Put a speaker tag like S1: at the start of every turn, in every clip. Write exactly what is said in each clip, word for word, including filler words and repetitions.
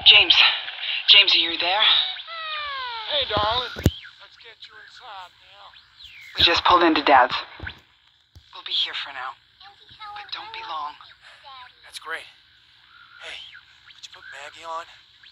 S1: James. James, are you there?
S2: Hey, darling. Let's get you inside now.
S1: We just pulled into Dad's. We'll be here for now. But don't be long.
S2: That's great. Hey, could you put Maggie on?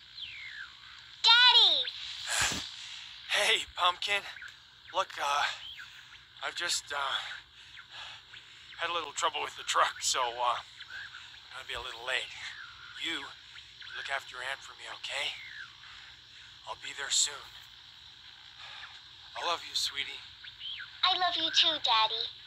S3: Daddy!
S2: Hey, Pumpkin. Look, uh, I've just, uh, had a little trouble with the truck, so, uh, I'm gonna be a little late. You look after your aunt for me, okay? I'll be there soon. I love you, sweetie.
S3: I love you too, Daddy.